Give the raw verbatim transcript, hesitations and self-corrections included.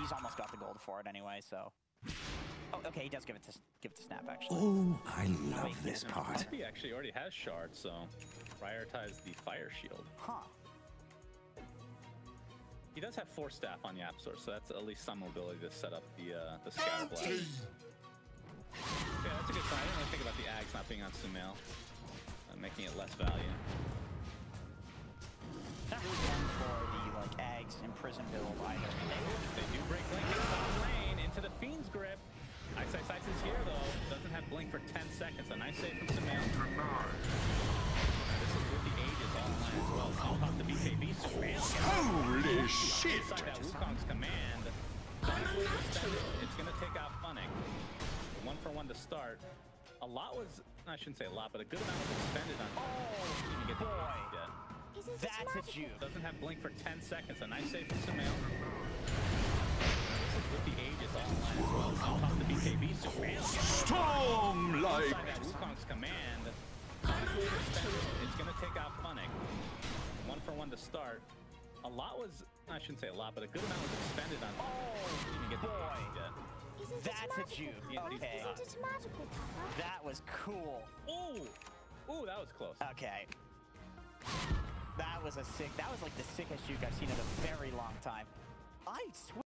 he's almost got the gold for it anyway, so. Oh, okay, he does give it to give it to Snap actually. Oh, I love Wait, this no, part. He actually already has shards, so prioritize the fire shield. Huh. He does have force staff on Yap Source, so that's at least some mobility to set up the uh, the scatter blast. Okay, that's a good sign. I didn't really think about the Ags not being on Sumail, uh, making it less value. Not really going for the like Ags Imprison build either. They do break Blink in top lane into the Fiend's grip. Ice Ice Ice is here though. Doesn't have Blink for ten seconds. A nice save from Sumail. This is with the Aegis on line as well. So pop the B K B. Sumail. Holy shit! Inside that Wukong's command. It's gonna take out Funning. One for one to start. A lot was, I shouldn't say a lot, but a good amount was expended on. Oh, didn't get the points yet. That's a juke. Doesn't have Blink for ten seconds. A nice save from Sumail. This is with the Aegis on line as well. So pop the B K B. Sumail. Storm like. Inside that Wukong's command. It's gonna take out Funning. One for one to start. A lot was, I shouldn't say a lot, but a good amount was expended on. Oh, didn't get the points yet. That's a juke. Okay. That was cool. Ooh, ooh, that was close. Okay. That was a sick. That was like the sickest juke I've seen in a very long time. I swear.